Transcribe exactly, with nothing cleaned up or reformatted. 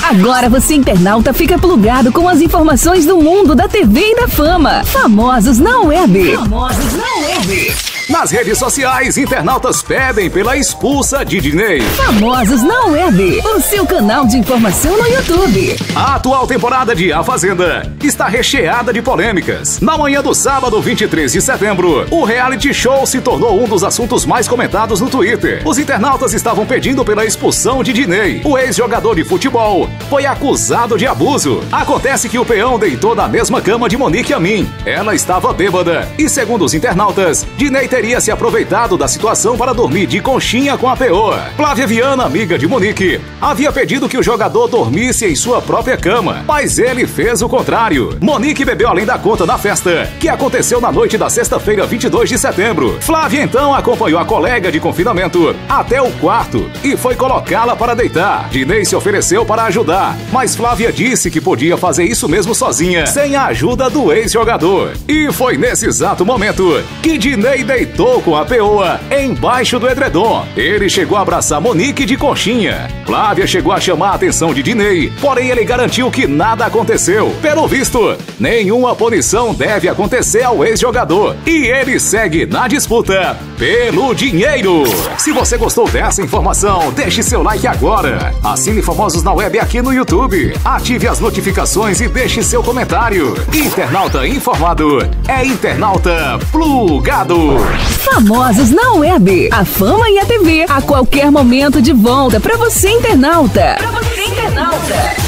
Agora você, internauta, fica plugado com as informações do mundo da T V e da fama. Famosos na web. Famosos na web. Nas redes sociais, internautas pedem pela expulsa de Diney. Famosos na web, o seu canal de informação no YouTube. A atual temporada de A Fazenda está recheada de polêmicas. Na manhã do sábado, vinte e três de setembro, o reality show se tornou um dos assuntos mais comentados no Twitter. Os internautas estavam pedindo pela expulsão de Diney. O ex-jogador de futebol foi acusado de abuso. Acontece que o peão deitou na mesma cama de Monique Amin. Ela estava bêbada e, segundo os internautas, Diney teria se aproveitado da situação para dormir de conchinha com a peoa. Flávia Viana, amiga de Monique, havia pedido que o jogador dormisse em sua própria cama, mas ele fez o contrário. Monique bebeu além da conta na festa, que aconteceu na noite da sexta-feira, vinte e dois de setembro. Flávia então acompanhou a colega de confinamento até o quarto e foi colocá-la para deitar. Diney se ofereceu para ajudar, mas Flávia disse que podia fazer isso mesmo sozinha, sem a ajuda do ex-jogador. E foi nesse exato momento que Diney deitou Deitou com a peoa embaixo do edredom. Ele chegou a abraçar Monique de conchinha. Flávia chegou a chamar a atenção de Diney, porém ele garantiu que nada aconteceu. Pelo visto, nenhuma punição deve acontecer ao ex-jogador. E ele segue na disputa pelo dinheiro. Se você gostou dessa informação, deixe seu like agora. Assine Famosos na Web aqui no YouTube. Ative as notificações e deixe seu comentário. Internauta informado é internauta plugado. Famosos na web, a fama e a T V, a qualquer momento de volta pra você, internauta. Pra você, internauta.